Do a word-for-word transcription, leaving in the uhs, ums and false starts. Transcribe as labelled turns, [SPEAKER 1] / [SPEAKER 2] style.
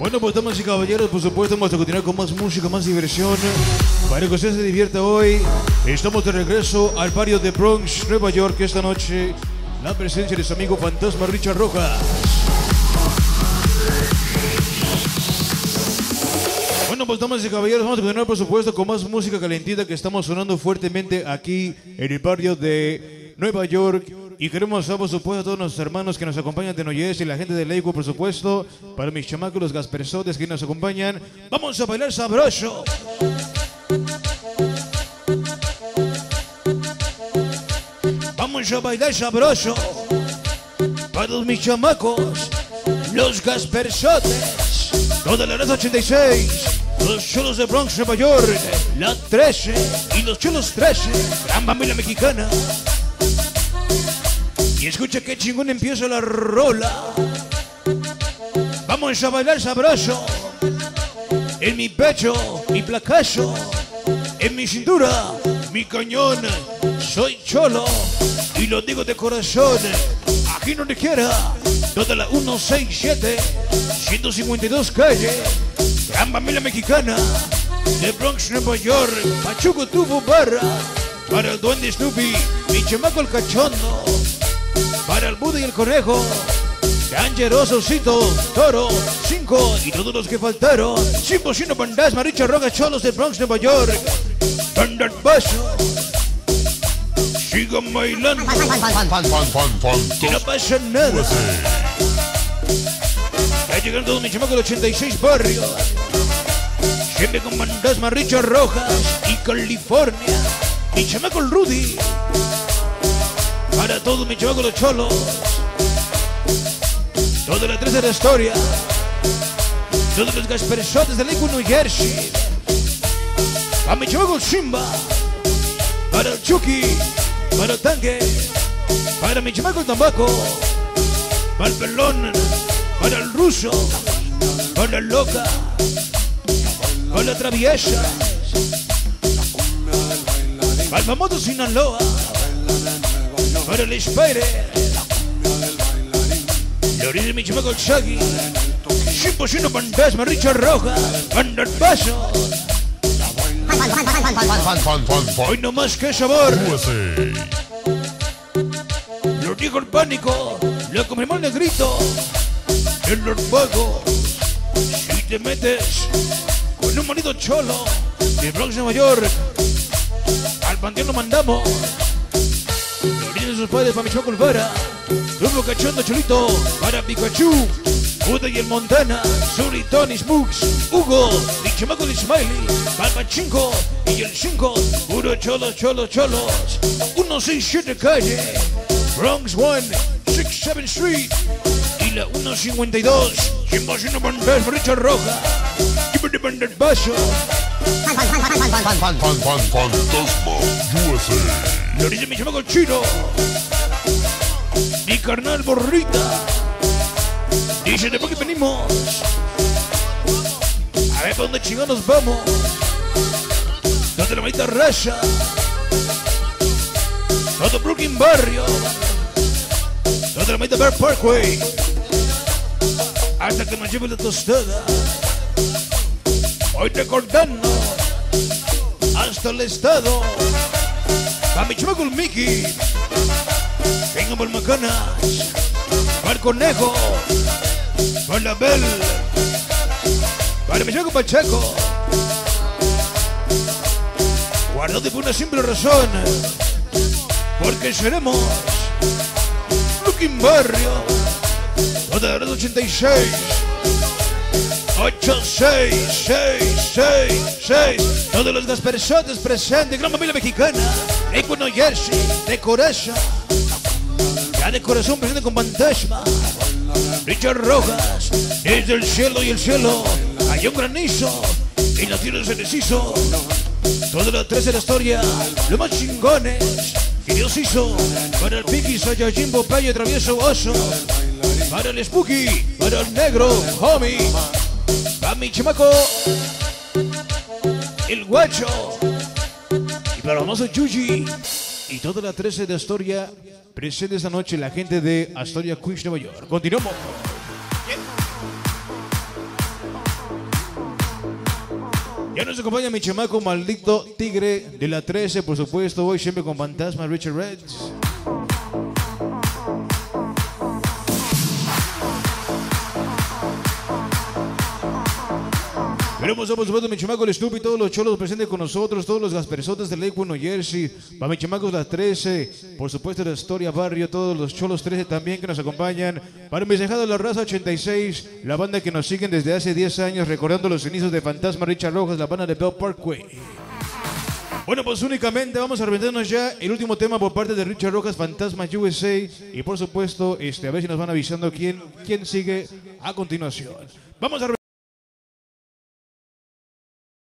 [SPEAKER 1] Bueno, pues damas y caballeros, por supuesto vamos a continuar con más música, más diversión. Para que usted se divierta hoy, estamos de regreso al barrio de Bronx, Nueva York. Esta noche, la presencia de su amigo fantasma Richard Rojas. Bueno, pues damas y caballeros, vamos a continuar por supuesto con más música calentita que estamos sonando fuertemente aquí en el barrio de Nueva York. Y queremos saludar por supuesto a todos nuestros hermanos que nos acompañan de Noyes y la gente de Lakewood, por supuesto. Para mis chamacos, los Gaspersotes que nos acompañan. ¡Vamos a bailar sabroso! ¡Vamos a bailar sabroso! Para todos mis chamacos, los Gaspersotes, toda la raza ochenta y seis, los cholos de Bronx, Nueva York, la trece y los cholos trece, gran familia mexicana. Y escucha que chingón empieza la rola. Vamos a bailar sabroso. En mi pecho, mi placazo. En mi cintura, mi cañón. Soy cholo y lo digo de corazón. Aquí donde quiera, toda la ciento sesenta y siete, ciento cincuenta y dos calle, gran familia mexicana de Bronx, Nueva York. Pachuco tuvo barra para el duende Snoopy, mi chamaco el cachondo. Para el Buda y el conejo, Dangeroso, Osito, Toro, cinco y todos los que faltaron. cien por ciento fantasma, Richard Rojas, cholos de Bronx, Nueva York. Banda al paso, sigan bailando, y no pasa nada. Ya llegaron todos mis chamacos del ochenta y seis barrio. Siempre con fantasma, Richard Rojas y California. Mi chamaco el Rudy. Para todos mis chavos los cholos, toda la trece de la historia, todos los Gaspersotes de Lakewood, New Jersey. A mi chavo Simba, para el Chucky, para el Tanque, para mi chamaco el Tambaco, para el Pelón, para el Ruso, para el Loca, para la Traviesa, para el famoso Sinaloa, para el Spider, la orilla de mi chamaco el Shaggy, cien por ciento fantasma, Richard Rojas, Banda al paso. Hoy no más que sabor. Lo dijo el pánico, lo confirmó el negrito, en los fuegos. Si te metes con un marido cholo de Bronx, Nueva York, al panteón lo mandamos. De sus padres para mi choco el Vara, Rubio Cachondo Chulito, para Pikachu, Buda y el Montana, Suri, Tony, Smooks, Hugo, mi chamaco el Smiley, para Pachinko y el cinco, puro cholos, cholos, cholos, ciento sesenta y siete calle, Bronx one, sesenta y siete Street, y la ciento cincuenta y dos, cien por ciento fantasma, Richard Rojas, y me banda el paso.
[SPEAKER 2] Fantasma U S A.
[SPEAKER 1] Lo dice mi chamaco el Chino, mi carnal Borrita. Dice, ¿de por qué venimos? A ver, ¿para dónde chingados vamos? Donde la maldita raza, todo Brooklyn Barrio, donde la maldita Bear Parkway, hasta que nos lleve la tostada. Hoy recordando hasta el estado. A mi chamaco el Mickey, venga por Macanas, para el Conejo, para la Bell, para mi chamaco Pacheco. Guardado por una simple razón, porque seremos Brooklyn Barrio, toda la ochenta y seis, ocho seis seis seis seis. Todos los Gaspersotes presentes, gran familia mexicana, Lakewood, New Jersey, de corazón, ya de corazón presente con fantasma, Richard Rojas, desde el cielo y el cielo, hay un granizo, y la tierra se deshizo, toda la trece de la historia, los más chingones, que Dios hizo, para el Piki, Saiyajin, Popeye, Travieso, Oso, para el Spooky, para el Negro, Homie, para mi chamaco, el Guacho, y para el famoso Yuji, y toda la trece de Astoria, presente esta noche la gente de Astoria, Queens, Nueva York. Continuamos. Ya nos acompaña mi chamaco maldito tigre de la trece, por supuesto, hoy siempre con Fantasma Richard Reds. Queremos, por supuesto, mi chamaco el estúpido, todos los cholos presentes con nosotros, todos los gaspersotes de Lakewood, New Jersey, para mi chamacos la trece, por supuesto la Historia Barrio, todos los cholos trece también que nos acompañan, para mis dejados la raza ochenta y seis, la banda que nos siguen desde hace diez años, recordando los inicios de Fantasma Richard Rojas, la banda de Bell Parkway. Bueno, pues únicamente vamos a reventarnos ya el último tema por parte de Richard Rojas, Fantasma U S A, y por supuesto, este, a ver si nos van avisando quién, quién sigue a continuación. Vamos a